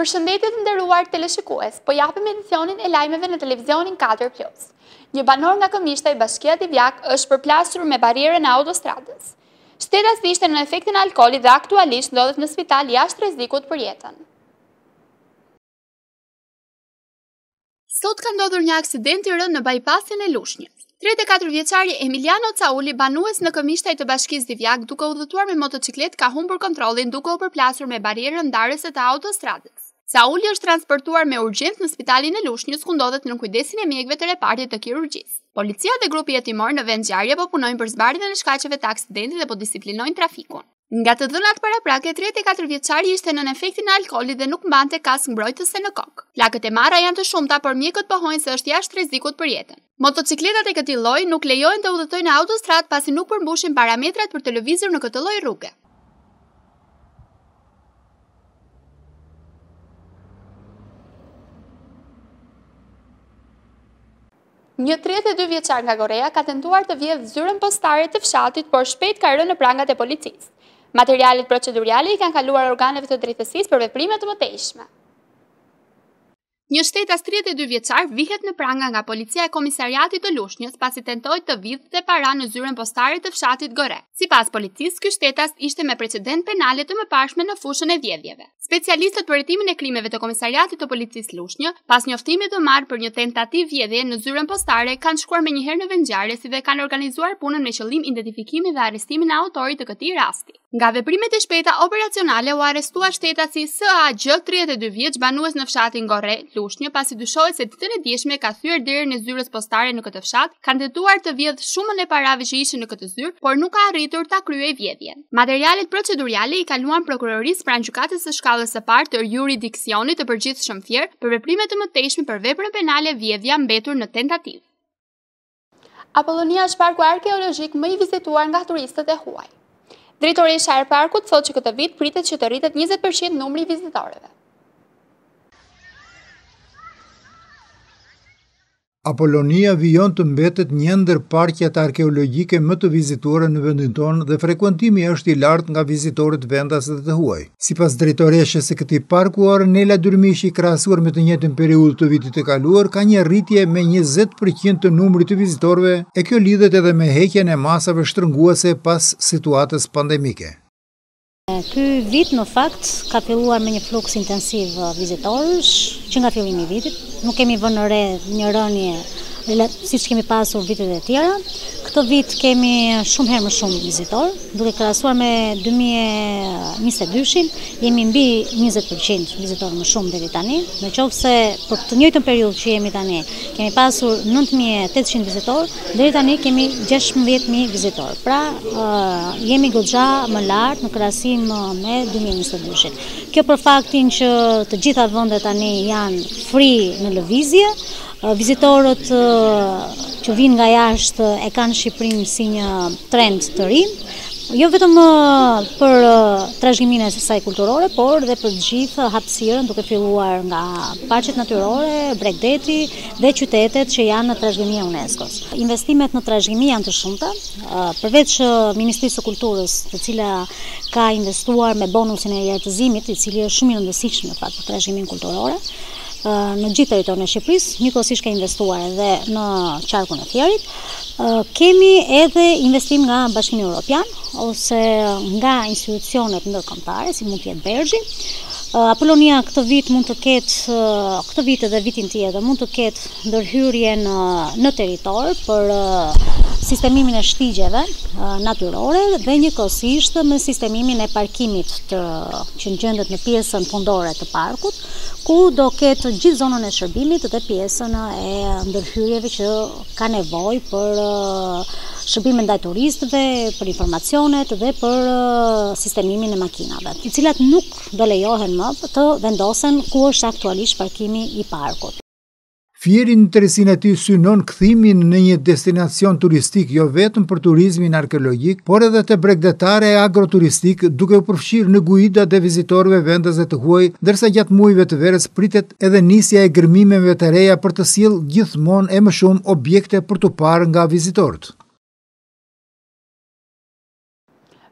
Përshëndetje të nderuar teleshikues, po japim edicionin e lajmeve në televizionin 4+. Një banor nga Këmishta i Bashkia Divjak është përplasur me barierën e autostradës. Shtetasi ishte në efektin e alkoolit dhe aktualisht ndodhet në spital jashtë rrezikut për jetën. Sot ka ndodhur një aksident i rënd në bajpasin e Lushnjës. 34 vjeçari Emiliano Cauli, banues në Këmishtaj të Bashkisë Divjak, duke udhëtuar me motociklet, ka humbur kontrollin duke u përplasur me barierën ndarëse të autostradës. Cauli është transportuar me urgjencë në spitalin e Lushnjës, ku ndodhet në kujdesin e mjekëve të repartit të kirurgjisë. Policia dhe grupi jetimor në vend ngjarje po punojnë për zbardhjen e shkaqeve të aksidentit dhe po disiplinojnë trafikun. Nga të dhënat paraprake, 34 vjeçari ishte në efektin e alkoolit dhe nuk mbante kaskë mbrojtëse në kokë. Plakët e marra janë të shumta, por mjekët pohojnë se është jashtë rrezikut për jetën. Motocikletat e këtij lloji nuk lejohen të udhëtojnë në autostradë pasi nuk përmbushin parametrat për të lëvizur në këtë lloj rruge. Një 32 vjeçar nga Korea ka tentuar të vjedhë zyrën postare të fshatit, por shpejt ka rënë në prangat e policisë. Materialet procedurale i kanë kaluar organeve të drejtësisë për veprime të mëtejshme. Një shtetas 32 vjeçar vihet në pranga nga policia e komisariatit të Lushnjës pasi tentoi të vidhte para në zyrën postare të fshatit Gore. Sipas policisë, ky shtetas ishte me precedent penale të mëparshme në fushën e vjedhjeve. Specialistët për hetimin e krimeve të komisariatit të policisë Lushnjë, pas njoftimit të marrë për një tentativë vjedhje në zyrën postare, kanë shkuar menjëherë në vend ngjarjesi dhe kanë organizuar punën me qëllim identifikimin dhe arrestimin e autorit të këtij rasti. Nga veprimet e shpejta operacionale u arrestua shtetasi SAG, 32 vjeç, banues në fshatin Gore, Lushnjë, pasi dyshohet se ditën e dieshme ka thyer derën e zyrës postare në këtë fshat, kanë tentuar të vjedhë shumën e parave që ishin në këtë zyrë, por nuk ka arritur ta kryej vjedhjen. Materialet procedurale i kaluan prokurorisë pranë gjykatës së shkallës së parë të juridiksionit të përgjithshëm Fier për veprime të mëtejshme për veprën penale vjedhja mbetur në tentativë. Apollonia është parku arkeologjik më i vizituar nga turistët e huaj. Drejtoresha e parkut thotë që këtë vit pritet që të rritet 20% numri i vizitorëve. Apollonia vijon të mbetet një ndër parqet arkeologjike më të vizituara në vendin tonë dhe frekuentimi është i lartë nga vizitorët vendase dhe të huaj. Sipas drejtoreshës së këtij parku, Ornela Dyrmishi, krahasuar me të njëjtën periudhë të vitit të kaluar, ka një rritje me 20% të numrit të vizitorëve, e kjo lidhet edhe me heqjen e masave shtrënguese pas situatës pandemike. Ky vit në fakt ka filluar me një fluks intensiv vizitorësh që nga fillimi i vitit. Nuk kemi vënë re një rënje siç kemi pasur vitet e tjera. Këtë vit kemi shumë herë më shumë vizitorë, duke krahasuar me 2022-shin, jemi mbi 20% vizitorë më shumë deri tani. Nëse për të njëjtën periudhë që jemi tani, kemi pasur 9800 vizitorë, deri tani kemi 16000 vizitorë. Pra, jemi goxha më lart në krahasim me 2022-shin. Kjo për faktin që të gjitha vendet tani janë free në lëvizje. Vizitorët që vinë nga jashtë e kanë Shqipërinë si një trend të ri, jo vetëm për trashëgiminë e saj kulturore, por dhe për të gjithë hapësirën, duke filluar nga parqet natyrore, Bregdeti dhe qytetet që janë në trashëgimi e UNESCO-s. Investimet në trashëgimi janë të shumta, përveç Ministrisë së Kulturës, e cila ka investuar me bonusin e jetëzimit, i cili është shumë i rëndësishëm në fakt për trashëgimin kulturore. Në gjithë territorin e Shqipërisë, njëkohësisht ka investuar edhe në qarkun e Fierit. Kemi edhe investim nga Bashkimi Evropian ose nga institucionet ndërkombëtare, si mund të jetë Bergji. Apollonia këtë vit mund të ketë, këtë vit edhe vitin tjetër mund të ketë ndërhyrje në territor për sistemimin e shtigjeve natyrore dhe njëkohësisht me sistemimin e parkimit që gjendet në pjesën fundore të parkut, ku do ketë gjithë zonën e shërbimit dhe pjesën e ndërhyrjeve që ka nevojë për shërbime ndaj turistëve, për informacionet dhe për sistemimin e makinave, të cilat nuk do lejohen më të vendosen ku është aktualisht parkimi i parkut. Fieri në interesin e tij synon kthimin në një destinacion turistik jo vetëm për turizmin arkeologjik, por edhe të bregdetare e agroturistik, duke u përfshirë në guidat e vizitorëve vendase të huaj, ndërsa gjatë muajve të verës pritet edhe nisja e gërmimeve të reja për të sjellë gjithmonë e më shumë objekte për të parë nga vizitorët.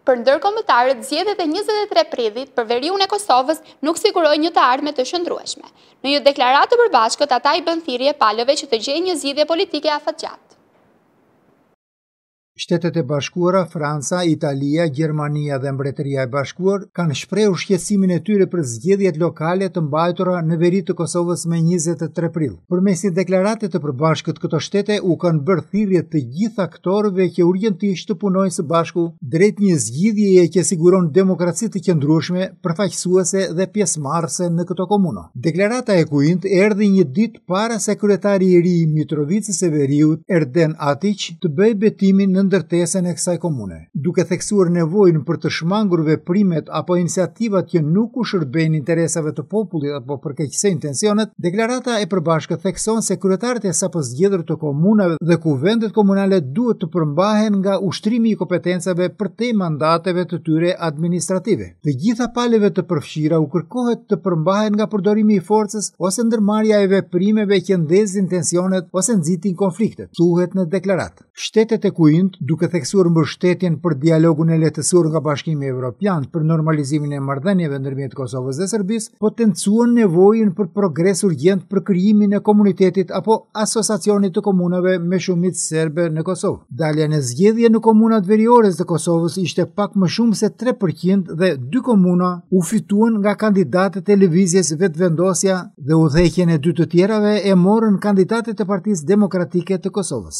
për ndërkombëtarët, zgjedhjet e 23 prillit për veriun e Kosovës nuk sigurojnë një të ardhme të shëndrueshme. Në një deklaratë të përbashkët, ata i bën thirrje palëve që të gjejnë një zgjidhje politike afatgjatë. Shtetet e Bashkuara, Franca, Italia, Gjermania dhe Mbretëria e Bashkuar kanë shprehur shqetësimin e tyre për zgjedhjet lokale të mbajtura në veri të Kosovës me 23 prill. Përmes një deklarate të përbashkët, këto shtete u kanë bërë thirrje të gjithë aktorëve që urgjentisht të punojnë së bashku drejt një zgjidhjeje që siguron demokraci të qëndrueshme, përfaqësuese dhe pjesëmarrëse në këto komuna. Deklarata e Kuint erdhi një ditë para se kryetari i ri i Mitrovicës së Veriut, Erden Atić, të bëjë betimin në ndërtesën e kësaj komune. Duke theksuar nevojën për të shmangur veprimet apo iniciativat që nuk u shërbejnë interesave të popullit apo përkeqësojnë tensionet, deklarata e përbashkët thekson se kryetarët e sapo zgjedhur të komunave dhe kuvendet komunale duhet të përmbahen nga ushtrimi i kompetencave përtej mandateve të tyre administrative. Të gjitha palëve të përfshira u kërkohet të përmbahen nga përdorimi i forcës ose ndërmarrja e veprimeve që ndezin tensionet ose nxitin konfliktet, thuhet në deklaratë. Shtetet e Kuint, duke theksuar mbështetjen për dialogun e lehtësuar nga Bashkimi Evropian për normalizimin e marrëdhënieve ndërmjet Kosovës dhe Serbisë, potencuan nevojën për progres urgjent për krijimin e komunitetit apo asociacionit të komunave me shumicë serbe në Kosovë. Dalja në zgjedhje në komunat veriore të Kosovës ishte pak më shumë se 3% dhe 2 komuna u fituan nga kandidatët e lëvizjes vetvendosja dhe udhëheqjen e 2 të tjerave e morën kandidatët e Partisë Demokratike të Kosovës.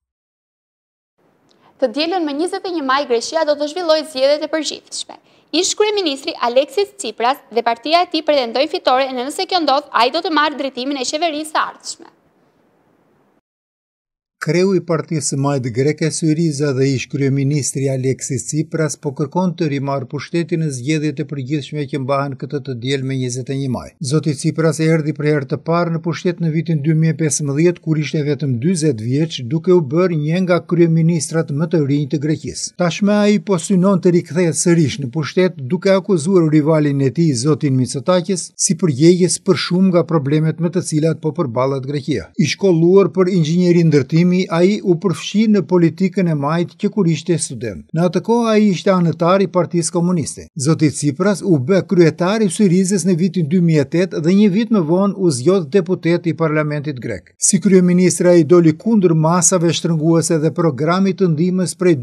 Të dielën më 21 maj Greqia do të zhvillojë zgjedhjet e përgjithshme. Ish kryeministri Aleksis Tsipras dhe partia e tij pretendojnë fitore e nëse kjo ndodh, ai do të marrë drejtimin e qeverisë së ardhshme. Kreu i partisë së majtë greke Syriza dhe ish kryeministri Aleksis Tsipras po kërkon të rimarrë pushtetin në zgjedhjet e përgjithshme që mbahen këtë të diel me 21 maj. Zoti Tsipras erdhi për herë të parë në pushtet në vitin 2015 kur ishte vetëm 40 vjeç, duke u bërë një nga kryeministrat më të rinj të Greqisë. Tashmë ai po synon të rikthehet sërish në pushtet duke akuzuar rivalin e tij zotin Mitsotakis si përgjegjës për shumë nga problemet me të cilat po përballet Greqia. I shkolluar për inxhinieri ndërtimi, ai u përfshi në politikën e majtë që kur ishte student. Në atë kohë ai ishte anëtar i Partisë Komuniste. Zoti Tsipras u bë kryetar i Syrizës në vitin 2008 dhe një vit më vonë u zgjodh deputet i Parlamentit grek. Si kryeministër ai doli kundër masave shtrënguese dhe programit të ndihmës prej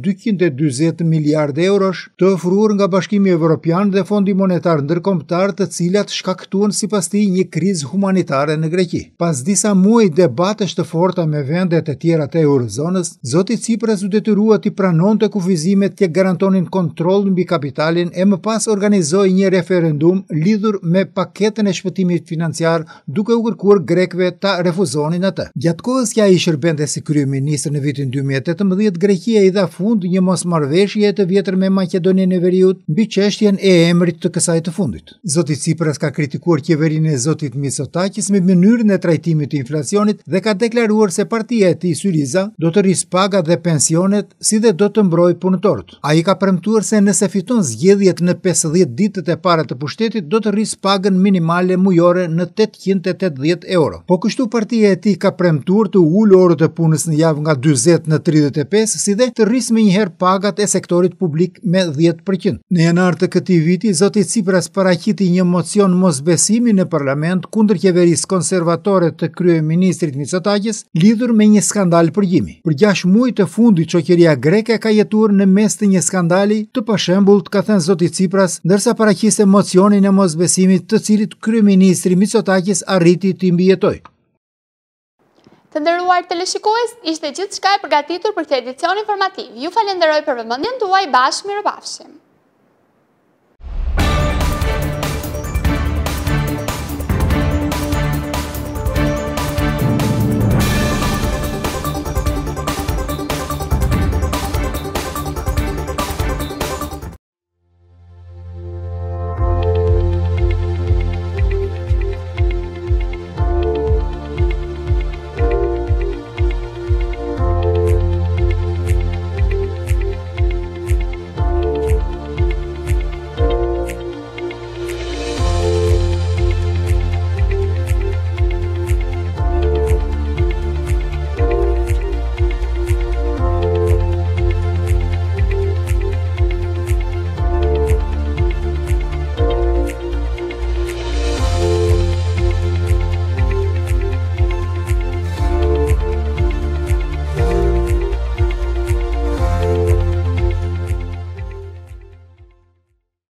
240 miliardë eurosh të ofruar nga Bashkimi Evropian dhe Fondi Monetar Ndërkombëtar, të cilat shkaktuan sipas tij një krizë humanitare në Greqi. Pas disa muaj debatesh të forta me vendet e tjera të eurozonës, zoti Tsipras u detyrua të pranonte kufizimet që garantonin kontroll mbi kapitalin e më pas organizoi një referendum lidhur me paketën e shpëtimit financiar, duke u kërkuar grekëve ta refuzonin atë. Gjatë kohës që ai shërbente si kryeminist në vitin 2018, Greqia i dha fund një mosmarrëveshje të vjetër me Maqedoninë e Veriut mbi çështjen e emrit të kësaj të fundit. Zoti Tsipras ka kritikuar qeverinë e zotit Mitsotakis me mënyrën e trajtimit të inflacionit dhe ka deklaruar se partia e tij Syriza do të rrisë pagat dhe pensionet, si dhe do të mbrojë punëtorët. Ai ka premtuar se nëse fiton zgjedhjet në 50 ditët e para të pushtetit, do të rrisë pagën minimale mujore në 880 euro. Po kështu partia e tij ka premtuar të ulë orët e punës në javë nga 40 në 35, si dhe të rrisë menjëherë pagat e sektorit publik me 10%. Në janar të këtij viti, zoti Tsipras paraqiti një mocion mosbesimi në parlament kundër qeverisë konservatore të kryeministrit Mitsotakis lidhur me një skandal përgjimi. Për 6 muaj të fundit, shoqëria greke ka jetuar në mes të një skandali të pashembullt, ka thënë zoti Tsipras, ndërsa paraqiste mocionin e mosbesimit, të cilit kryeministri Mitsotakis arriti të mbijetojë. Të nderuar teleshikues, ishte gjithçka e përgatitur për këtë edicion informativ. Ju falenderoj për vëmendjen tuaj, bashkë mirupafshim.